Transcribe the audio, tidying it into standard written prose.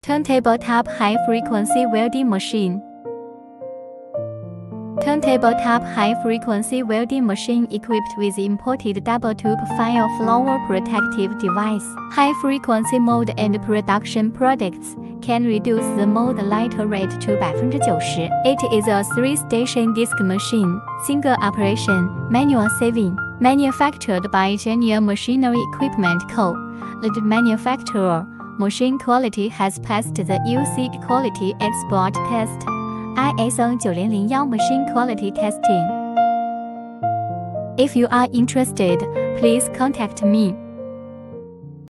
Turntable top high-frequency welding machine. Turntable top high-frequency welding machine equipped with imported double-tube fire flower protective device. High-frequency mold and production products can reduce the mold lighter rate to 90%. It is a 3-station disc machine, single operation, manual saving, manufactured by Genia Machinery Equipment Co., the manufacturer. Machine quality has passed the UC Quality Export Test. ISO 9001 Machine Quality Testing. If you are interested, please contact me.